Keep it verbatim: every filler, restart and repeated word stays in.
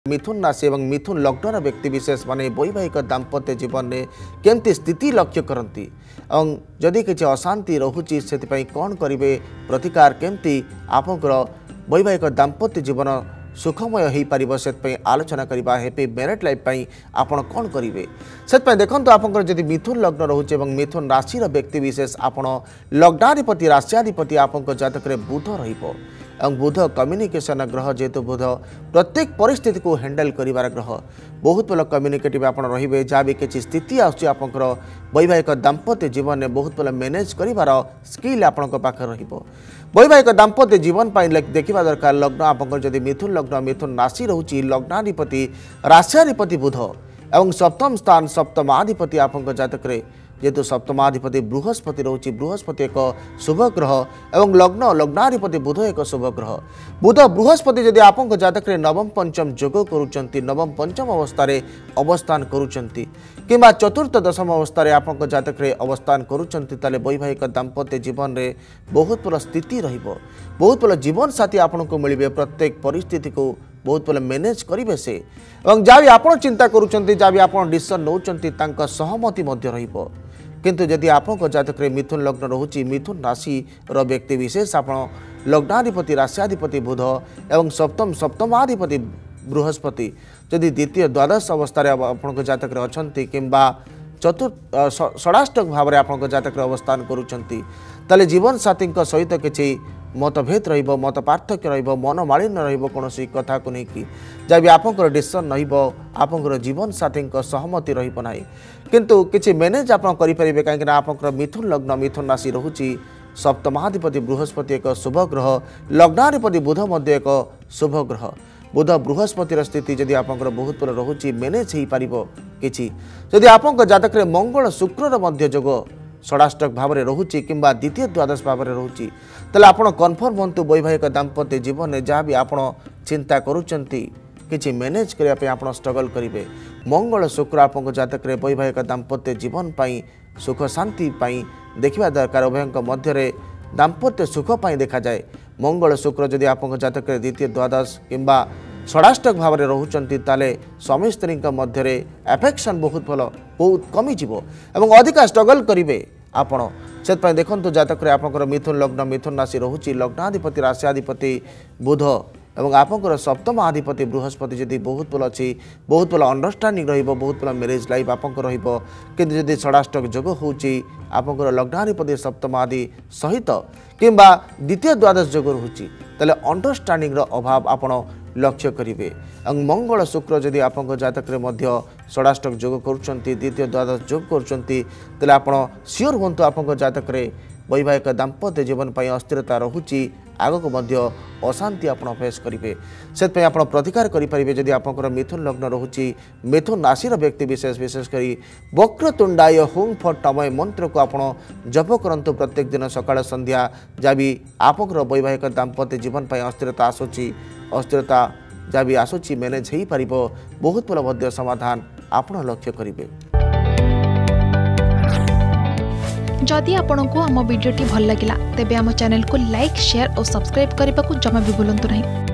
मिथुन राशि और मिथुन लग्न व्यक्ति विशेष माने वैवाहिक दाम्पत्य जीवन में केमती स्थिति लक्ष्य करती और जदि किसी अशांति रोचे से कौन करेंगे प्रतिकार केमती आपंकर वैवाहिक दाम्पत्य जीवन सुखमय हो पार से आलोचना करवा हैप्पी मैरिड लाइफ आपड़ कौन करेंगे से देखो आपंकर जदि मिथुन लग्न रोचे और मिथुन राशि व्यक्ति विशेष आपड़ लग्नाधिपति राशियाधिपति आपंक जातक बुध रहिबो और बुध कम्युनिकेशन ग्रह जेहेतु बुध प्रत्येक परिस्थिति को हैंडल करिवार ग्रह बहुत भल कम्युनिकेटिव आप रे जहाँ भी किसी स्थिति आपर वैवाहिक दाम्पत्य जीवन में बहुत भल मैनेज करिवार स्किल आपण पाखे रहिबो वैवाहिक दाम्पत्य जीवन देखा दरकार लग्न आपंकर जदि मिथुन लग्न मिथुन राशि रोची लग्नाधिपति राशियाधिपति बुध और सप्तम स्थान सप्तमाधिपति आपंक जातक जेहेतु सप्तमाधिपति बृहस्पति रोची बृहस्पति एक शुभ ग्रह और लग्न लग्नाधिपति बुध एक शुभ ग्रह बुध बृहस्पति जदि आपंक जातक नवम पंचम जोग करुचंती नवम पंचम अवस्था अवस्थान करुचंती किंबा चतुर्थ दशम अवस्था आपंक जातक अवस्थान करुचंती ताले वैवाहिक दाम्पत्य जीवन में बहुत भल स्थिति रहिबो बहुत भल जीवन साथी आपन को मिलिबे प्रत्येक परिस्थिति को बहुत भल मैनेज करेंगे से और जहाँ भी आप चिंता करुँच जहाँ भी आप डिसीजन नौकरी सहमति रहिबो किंतु जदि आपको जातक मिथुन लग्न रोचे मिथुन राशि व्यक्ति विशेष आप लग्नाधिपति राशियाधिपति बुध और सप्तम सप्तमाधिपति बृहस्पति जदि द्वितीय द्वादश अवस्था आपको जातक अच्छा किंबा चतुर्थ षडाष्टक भाव में आपको जातक अवस्थान करुँच ताले जीवन साथी सहित किसी मतभेद रहिबो मत पार्थक्य रहिबो मनोमालिन्य रहिबो कोनोसी कथा को नहीं जब भी आपंकर डिसीजन रहिबो आपंकर जीवन साथी सहमति रहिबो नाही किंतु किछि मैनेज आप करि परिबे काहे कि आपंकर मिथुन लग्न मिथुन राशि रहुची सप्तमाधिपति बृहस्पति एक शुभ ग्रह लग्नाधिपति बुध मध्य एक शुभ ग्रह बुध बृहस्पतिर स्थिति जदि आपंकर बहुत बड़ रहुची मैनेज हो पारिबो किछि जदि आपंकर जातक मंगल शुक्र मध्य जोग षडाष्टक भाव में रोचे कि द्वितीय द्वादश भाव में रोचे तेल आप कन्फर्म हूँ वैवाहिक दाम्पत्य जीवन में जहाँ भी आप चिंता करुँच कि मैनेज करने आप स्ट्रगल करेंगे मंगल शुक्र आप जातक वैवाहिक दाम्पत्य जीवन पाई सुख शांति पाई देखा दरकार उभय मध्य दाम्पत्य सुख पाई देखा जाए मंगल शुक्र जदि आप जातक द्वितीय द्वादश किंबा षडाष्टक भाव में रोचंती ताले स्वामी स्त्री मध्य एफेक्शन बहुत भल बहुत कमिज और अधिका स्ट्रगल करेंगे आपण से देखो जातक आपंकर मिथुन लग्न मिथुन राशि रोचे लग्नाधिपति राशियाधिपति बुध और आपंकर सप्तम आधिपति बृहस्पति जदि बहुत भल अच्छी बहुत भल अंडरस्टांडिंग रहिबो बहुत भल मैरिज लाइफ आपंकर रहिबो किंतु जदि षडाष्टक जोग होची आपंकर लग्नाधिपति सप्तम आदि सहित किंबा द्वितीय द्वादश जोग रोची ताले अंडरस्टांडिंग रो अभाव आपण लक्ष्य करेंगे और मंगल शुक्र जदि आप जातक षडाष्टक जोग करुँच द्वितीय द्वादश जोग करुँच आप सियोर हूँ आप जातक वैवाहिक दाम्पत्य जीवन पर अस्थिरता रोचे आगक अशांति आप फेस करेंगे से आप प्रतिकार करेंगे जदि आप मिथुन लग्न रोचे मिथुन राशि व्यक्ति विशेष विशेषकर वक्रतुंडाय हुं फट टमय मंत्र को आप जप करूँ प्रत्येक दिन सकाळ संध्या जहाँ भी आप वैवाहिक दाम्पत्य जीवन पर अस्थिरता आसूची अस्थिरता जहाँ भी आसूची मैनेज हो पार बहुत भल समाधान आप लक्ष्य करेंगे। जदि आपंक आम भिडी भल लगा तेब आम चैनल को लाइक शेयर और सब्सक्राइब करने को जमा भी भूलु नहीं।